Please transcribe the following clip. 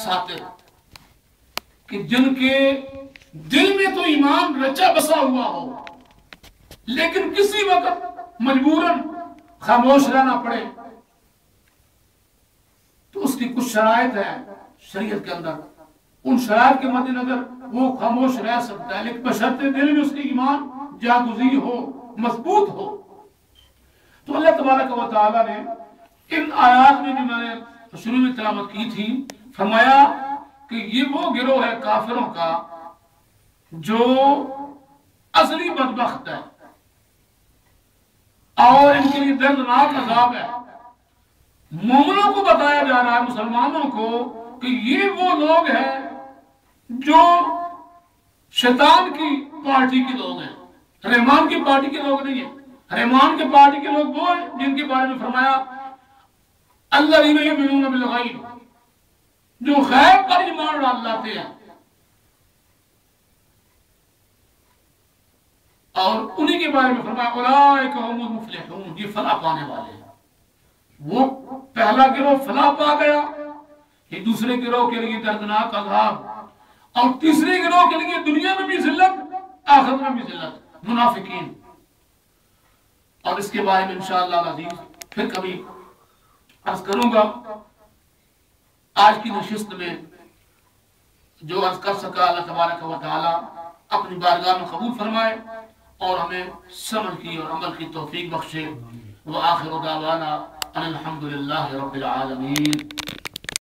ساتر کہ جن کے دل میں تو ایمان رچا بسا ہوا ہو لیکن کسی وقت مجبوراً خاموش رہنا پڑے، تو اس کی کچھ شرائط ہے شریعت کے اندر، ان شرائط کے مد نظر وہ خاموش رہ سکتا ہے، لیکن بشرط دل میں اس کی ایمان جاگزی ہو، مضبوط ہو۔ تو اللہ تبارک و تعالیٰ نے ان آیات میں جو میں نے شروع میں تلاوت کی تھی فرمایا کہ یہ وہ گروہ ہے کافروں کا جو اصلی بدبخت ہے اور ان کے لیے دردناک عذاب ہے۔ مومنوں کو بتایا جا رہا ہے، مسلمانوں کو، کہ یہ وہ لوگ ہیں جو شیطان کی پارٹی کے لوگ ہیں، رحمان کی پارٹی کے لوگ نہیں ہیں۔ رحمان کی پارٹی کے لوگ وہ ہیں جن کے بارے میں فرمایا الذین یؤمنون بالغیب، جو غیب پر ایمان لاتے ہیں، اور انہی کے بارے میں فرمایا اولئک هم المفلحون، یہ فلاح پانے والے ہیں۔ وہ پہلا گروہ فلاح پا گیا، یہ دوسرے گروہ کے لیے دردناک عذاب، اور تیسرے گروہ کے لیے دنیا میں بھی ذلت، آخرت میں بھی ذلت، منافقین۔ اور اس کے بارے میں انشاءاللہ العزیز پھر کبھی عرض کروں گا۔ آج کی نشست میں جو عرض کر سکا اللہ تبارک و تعالی اپنی بارگاہ میں قبول فرمائے اور ہمیں سمجھ کی اور عمل کی توفیق بخشے۔ وآخر دعوانا ان الحمدللہ رب العالمین۔